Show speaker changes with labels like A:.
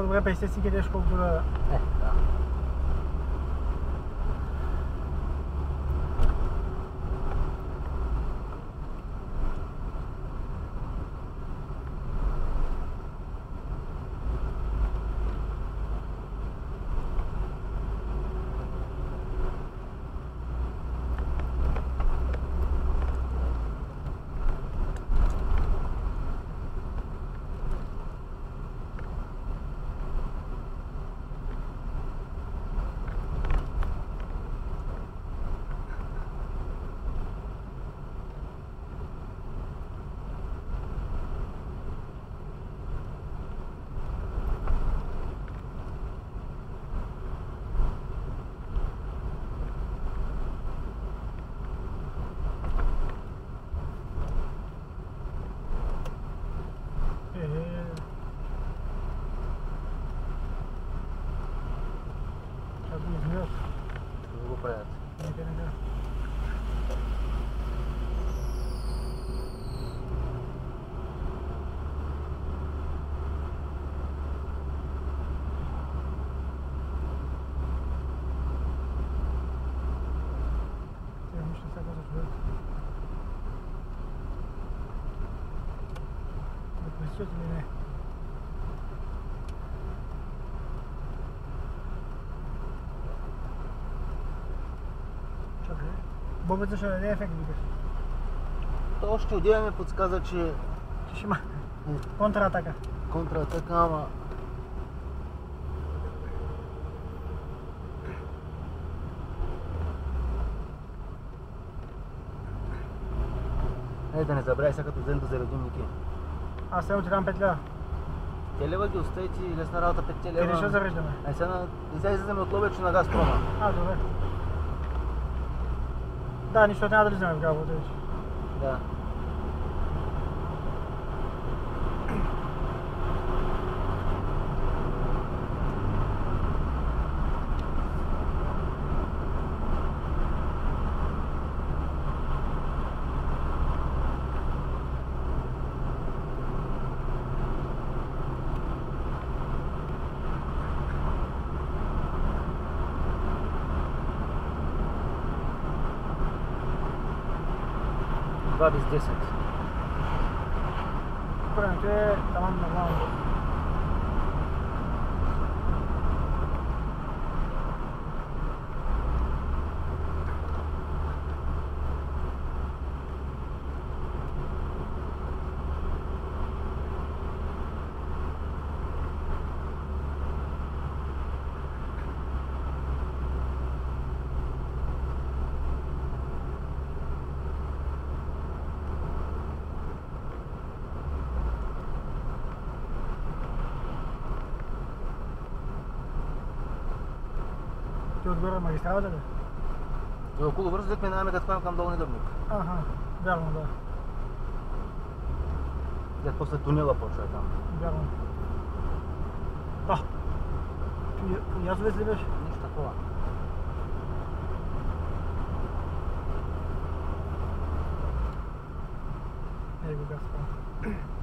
A: по-добре 50 си къдеш колкото да...
B: Да. Да го правят.
A: Бобеца ще даде ефект, викаш.
B: То още одеве ми подсказа, че...
A: Ще има контратака.
B: Контратака, ама... Да не забравяй сега като взем да заредим Ники.
A: Аз сега отидам 5 лева.
B: Те лева ги остави ти лесна работа 5 лева.
A: Къде ще зареждаме?
B: Сега излизаме от Ловеч на Газпрома.
A: Добре. Да, нищо няма да влизаме в Габо, да видиш.
B: Да. Без 10.
A: Времето е тамам нормално. Ти отгоре магистралата ли?
B: И около вързо минаваме да ходим към Долни Дъбник.
A: Вярно, да.
B: След после тунела почва там.
A: Вярно. По Язовец ли беше?
B: Нищо такова.
A: Его Газпром.